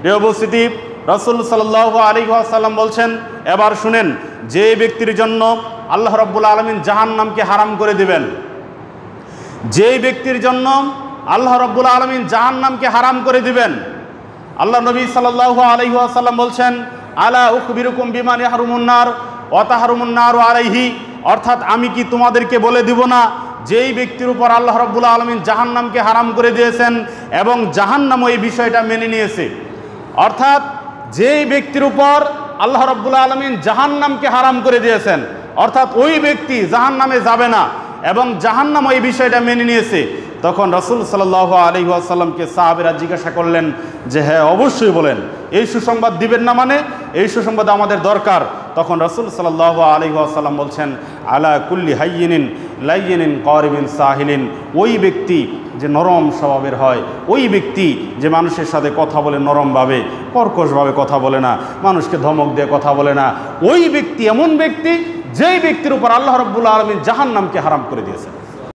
প্রিয় উপস্থিতি, রাসূল সাল্লাল্লাহু আলাইহি ওয়াসাল্লাম বলছেন, এবার শুনেন, যে ব্যক্তির জন্য আল্লাহ রাব্বুল আলামিন জাহান্নামকে হারাম করে দিবেন, যে ব্যক্তির জন্য আল্লাহ রাব্বুল আলামিন জাহান্নামকে হারাম করে দিবেন, আল্লাহ নবী সাল্লাল্লাহু আলাইহি ওয়াসাল্লাম বলছেন, আলা উখবিরুকুম বিমান ইয়াহরুমুন নার ওয়া তাহরুমুন নারু আলাইহি, অর্থাৎ আমি কি তোমাদেরকে বলে দিব না যেই ব্যক্তির উপর আল্লাহ রাব্বুল আলামিন জাহান্নামকে হারাম করে দিয়েছেন এবং জাহান্নামও এই বিষয়টা মেনে নিয়েছে। অর্থাৎ যেই ব্যক্তির উপর আল্লাহ রাব্বুল আলামিন জাহান্নামকে হারাম করে দিয়েছেন, অর্থাৎ ওই ব্যক্তি জাহান্নামে যাবে না এবং জাহান্নামও এই বিষয়টা মেনে নিয়েছে। তখন রাসূল সাল্লাল্লাহু আলাইহি ওয়াসাল্লামকে সাহাবীরা জিজ্ঞাসা করলেন যে হ্যাঁ, অবশ্যই বলেন, এই সুসংবাদ দিবেন না মানে? এই সুসংবাদ আমাদের দরকার। তখন রাসূল সাল্লাল্লাহু আলাইহি ওয়াসাল্লাম বলছেন, আলা কুল্লি হাইয়িনিন লাইয়িনিন কারিবিন সাহিলিন, ওই ব্যক্তি যে নরম স্বভাবের হয়, ওই ব্যক্তি যে মানুষের সাথে কথা বলে নরমভাবে, কর্কশভাবে কথা বলে না, মানুষকে ধমক দিয়ে কথা বলে না, ওই ব্যক্তি এমন ব্যক্তি যেই ব্যক্তির উপর আল্লাহ রাব্বুল আলামিন জাহান্নামকে হারাম করে দিয়েছেন।